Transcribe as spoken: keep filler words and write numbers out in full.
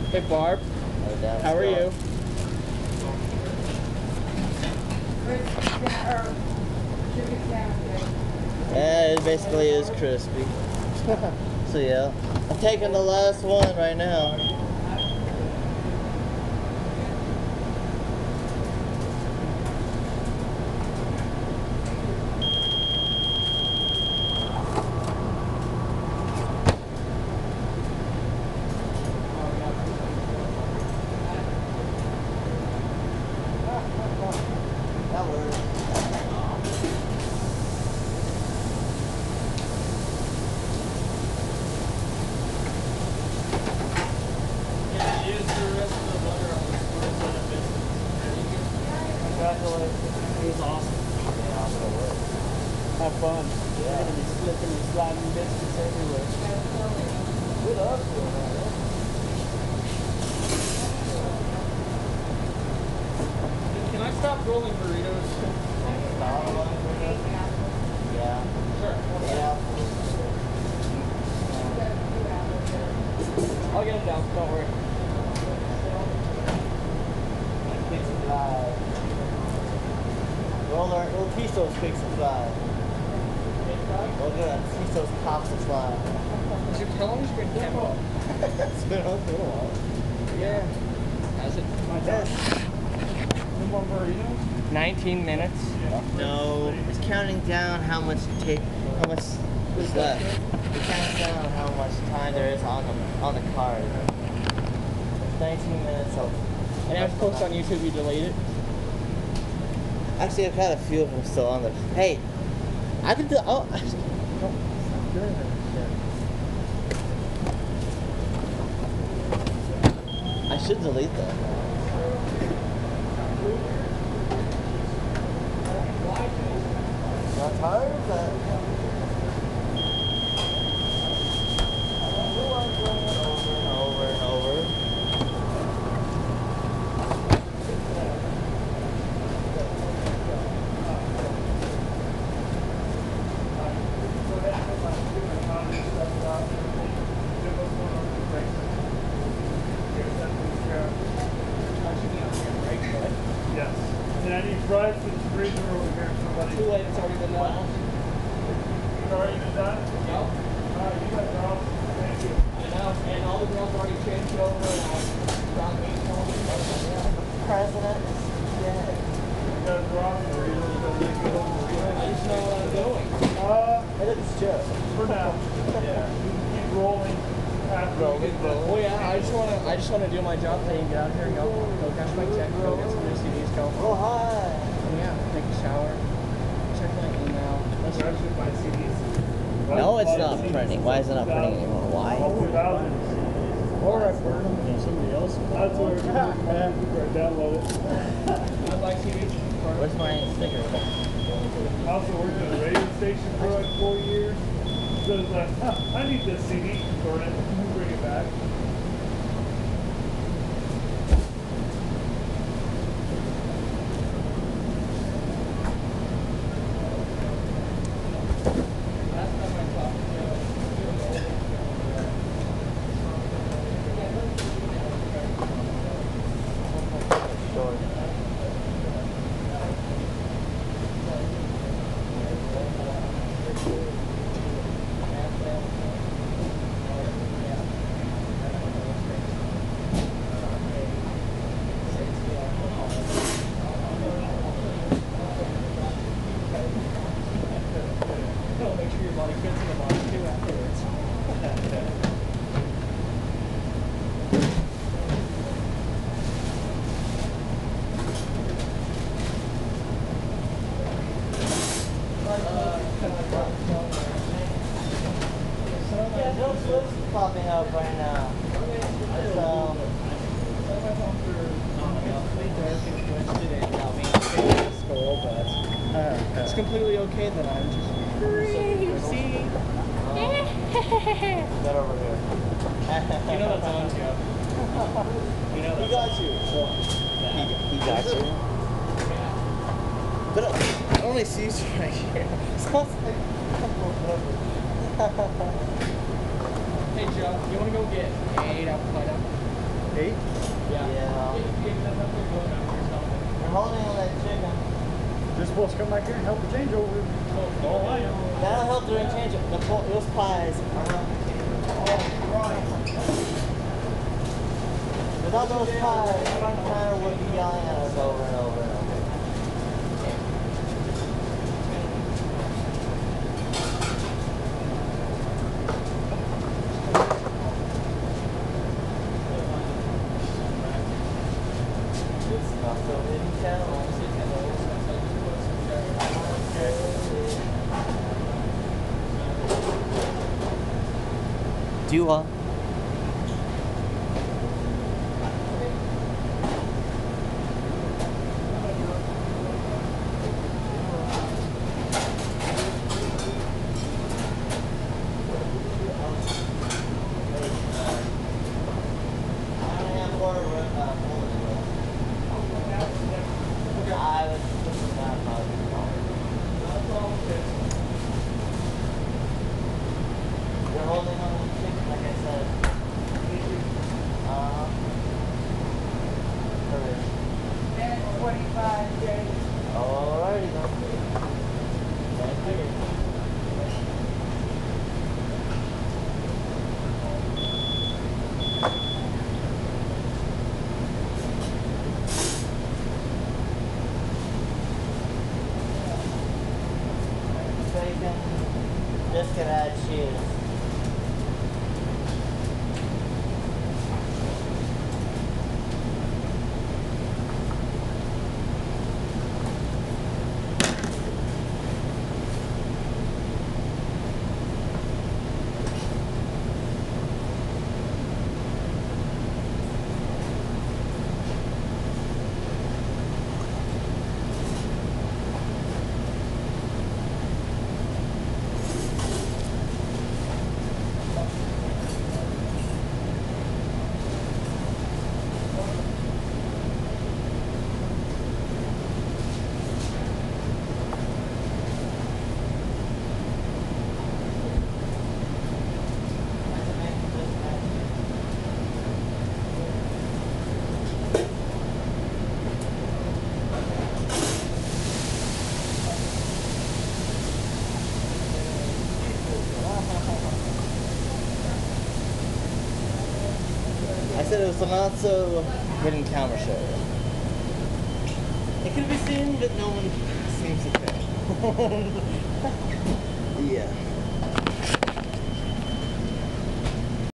Hey Barb, how are you? Yeah, it basically is crispy. So yeah, I'm taking the last one right now. That works. Congratulations. It was awesome. Yeah, I'm gonna work. Have fun. Yeah. You're gonna be slipping and sliding biscuits everywhere. We love doing that. Can I stop rolling burritos? Yeah. Sure. Yeah. I'll get them down, don't worry. Pigs and fly. Roll our, we'll teach those pigs and fly. We'll go and teach those cops to fly. Is your, how long has it been camping? It's been on for a while. Yeah. Has it? Yes. No more burritos? nineteen minutes. No, it's counting down how much tape, how much is left. It's counting down how much time there is on the on the card. nineteen minutes of. And after post on YouTube, you delete it? Actually, I've got a few of them still on there. Hey, I can do. Oh, I, stop doing that shit. I should delete that. Not tired of that. Over and over and over. Yes. And I need fries for the freezer over here. Somebody. Too late, it's already been done. It's already been done? Yep. Alright, you got girls. Thank you. I know, and all the girls already changed over and I got me home. President is dead. You got girls. I just know where I'm going. Uh, It's just. for now. Yeah. Keep rolling. After Rolling, you get the- Oh yeah, I just wanna I just wanna do my job thing, get out here and go, go cash my check, go get some new C Ds, go. Oh, hi. And yeah, take a shower, check my email. That's actually my C Ds. No, it's not printing. Why is it not printing anymore? Why? two thousand. Or I burn them from somebody else. That's where it's at. Download it. I like C Ds. Where's my sticker? I also worked at a radio station for like four years. So it's like, huh, I need this C D, burn it, bring it back. Last time I talked to Oh, make sure your body fits in the body too afterwards. Yeah, no slips popping up right now. It's, um, It's completely okay that I'm just crazy. Get over here. You know that's on Joe. You know He that's got you. He, he got you. But uh, I only see you right here. Sounds like Hey Joe, you wanna go get eight apple pie? Eight? Yeah. You're holding on that chicken. You're supposed to come back here and help the changeover. All I know. That'll help during change. The po- those pies are helping change. Without those pies, front counter would be yelling at us over and over and over. It's not so hidden channel. Dua. You're holding on to the chicken, like I said. Uh, ten twenty-five, James. Alrighty then. Thank you. Bacon. Just gonna add cheese. I said it was a not so hidden camera show. It could be seen, but no one seems to care.